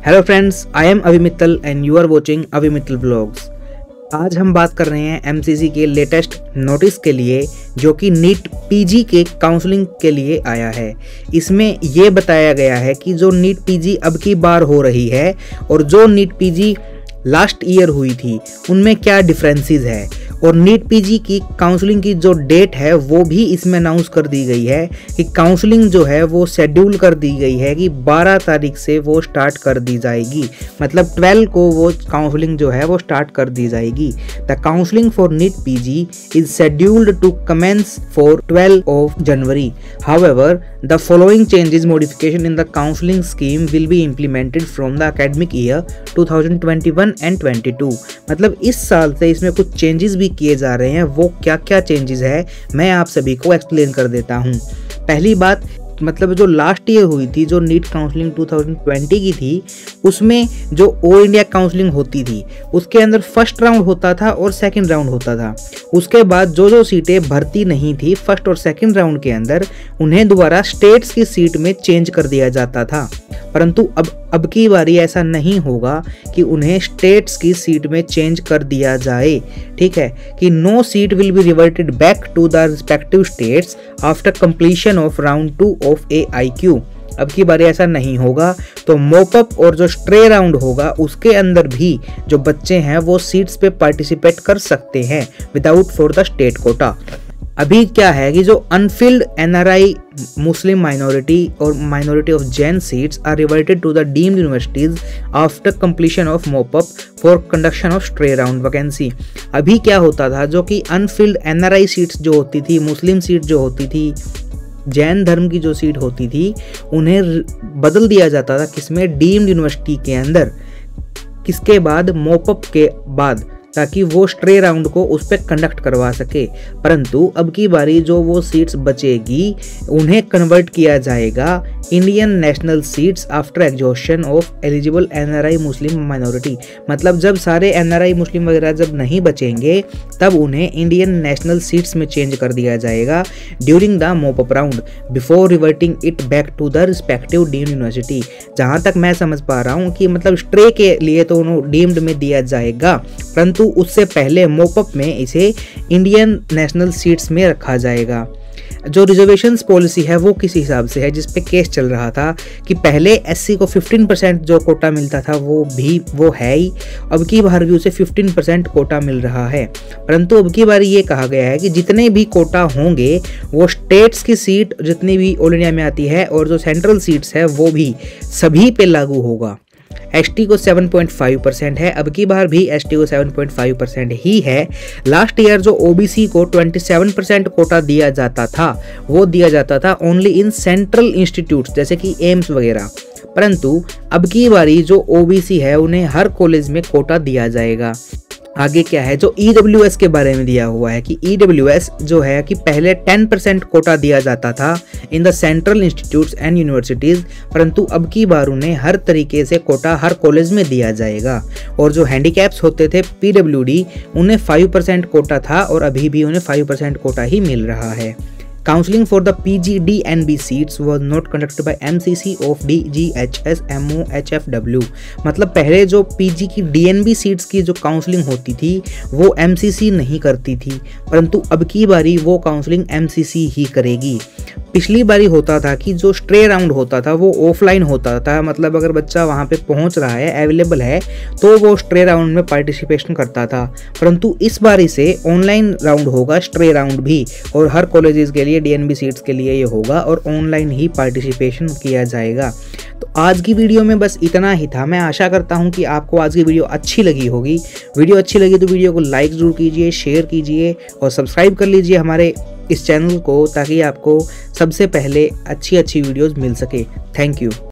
Hello friends, I am Abhi Mittal and you are watching Abhi Mittal vlogs. आज हम बात कर रहे हैं एमसीसी के लेटेस्ट नोटिस के लिए जो कि नीट पीजी के काउंसलिंग के लिए आया है। इसमें ये बताया गया है कि जो नीट पीजी अब की बार हो रही है और जो नीट पीजी लास्ट ईयर हुई थी उनमें क्या डिफरेंसेस है, और नीट पीजी की काउंसलिंग की जो डेट है वो भी इसमें अनाउंस कर दी गई है कि काउंसलिंग जो है वो शेड्यूल कर दी गई है कि 12 तारीख से वो स्टार्ट कर दी जाएगी। मतलब 12 को वो काउंसलिंग जो है वो स्टार्ट कर दी जाएगी। The counselling for NEET PG is scheduled to commence for 12 of January. However the following changes modification in the counselling scheme will be implemented from the academic year 2021 and 22। मतलब इस साल से इसमें कुछ चेंजेस भी किए जा रहे हैं। वो क्या क्या चेंजेस है मैं आप सभी को एक्सप्लेन कर देता हूं। पहली बात, मतलब जो लास्ट ईयर हुई थी, जो नीट काउंसलिंग 2020 की थी, उसमें जो ऑल इंडिया काउंसलिंग होती थी उसके अंदर फर्स्ट राउंड होता था और सेकंड राउंड होता था। उसके बाद जो सीटें भर्ती नहीं थी फर्स्ट और सेकंड राउंड के अंदर, उन्हें दोबारा स्टेट्स की सीट में चेंज कर दिया जाता था। परंतु अब की बारी ऐसा नहीं होगा कि उन्हें स्टेट्स की सीट में चेंज कर दिया जाए। ठीक है कि no seat will be reverted back to the respective states after completion of round 2 of AIQ। अब की बारी ऐसा नहीं होगा। तो मॉपअप और जो स्ट्रे राउंड होगा उसके अंदर भी जो बच्चे हैं वो सीट्स पे पार्टिसिपेट कर सकते हैं without for the state quota. अभी क्या है कि जो अनफिल्ड NRI मुस्लिम माइनॉरिटी और minority of Jain seats are reverted to the deemed universities after completion of mop up for conduction of stray round vacancy. अभी क्या होता था, जो कि अनफिल्ड NRI सीट्स जो होती थी, मुस्लिम सीट जो होती थी, जैन धर्म की जो सीट होती थी, उन्हें बदल दिया जाता था किसमें, डीम्ड यूनिवर्सिटी के अंदर, किसके बाद, मॉपअप के बाद, ताकि वो स्ट्रे राउंड को उस पर कंडक्ट करवा सके। परंतु अब की बारी जो वो सीट्स बचेगी उन्हें कन्वर्ट किया जाएगा Indian national seats after exhaustion of eligible NRI Muslim minority. मतलब जब सारे NRI मुस्लिम वगैरह जब नहीं बचेंगे तब उन्हें इंडियन नेशनल सीट्स में चेंज कर दिया जाएगा during the mop up round before reverting it back to the respective deemed university. जहाँ तक मैं समझ पा रहा हूँ कि मतलब स्ट्रे के लिए तो उन्हें डीम्ड में दिया जाएगा, परंतु उससे पहले मॉपअप में इसे इंडियन नेशनल सीट्स में रखा जाएगा। जो रिजर्वेशंस पॉलिसी है वो किस हिसाब से है, जिस पे केस चल रहा था कि पहले SC को 15% जो कोटा मिलता था वो है ही, अब की बार भी उसे 15% कोटा मिल रहा है। परंतु अब की बार ये कहा गया है कि जितने भी कोटा होंगे वो स्टेट्स की सीट जितनी भी ऑल इंडिया में आती है और जो सेंट्रल सीट्स है वो भी सभी पे लागू होगा। ST को 7.5% है, अब की बार भी ST को 7.5% ही है। लास्ट ईयर जो OBC को 27% कोटा दिया जाता था वो दिया जाता था ओनली इन सेंट्रल इंस्टीट्यूट्स जैसे कि एम्स वगैरह। परंतु अब की बारी जो OBC है उन्हें हर कॉलेज में कोटा दिया जाएगा। आगे क्या है, जो EWS के बारे में दिया हुआ है कि EWS जो है कि पहले 10% कोटा दिया जाता था in the central institutes and universities, परंतु अब की बार उन्हें हर तरीके से कोटा हर कॉलेज में दिया जाएगा। और जो हैंडीकैप्स होते थे PWD उन्हें 5% कोटा था और अभी भी उन्हें 5% कोटा ही मिल रहा है। Counseling for the PG DNB seats was not conducted by MCC of DGHS MO HFW। मतलब पहले जो PG की DNB सीट्स की जो काउंसलिंग होती थी वो MCC नहीं करती थी, परंतु अब की बारी वो काउंसलिंग MCC ही करेगी। पिछली बारी होता था कि जो स्ट्रे राउंड होता था वो ऑफलाइन होता था, मतलब अगर बच्चा वहाँ पे पहुँच रहा है, अवेलेबल है, तो वो स्ट्रे राउंड में पार्टिसिपेशन करता था। परंतु इस बारी से ऑनलाइन राउंड होगा, स्ट्रे राउंड भी, और हर कॉलेजेस के लिए DNB सीट्स के लिए ये होगा और ऑनलाइन ही पार्टिसिपेशन किया जाएगा। तो आज की वीडियो में बस इतना ही था। मैं आशा करता हूँ कि आपको आज की वीडियो अच्छी लगी होगी। वीडियो अच्छी लगी तो वीडियो को लाइक ज़रूर कीजिए, शेयर कीजिए और सब्सक्राइब कर लीजिए हमारे इस चैनल को, ताकि आपको सबसे पहले अच्छी वीडियोज़ मिल सके। Thank you.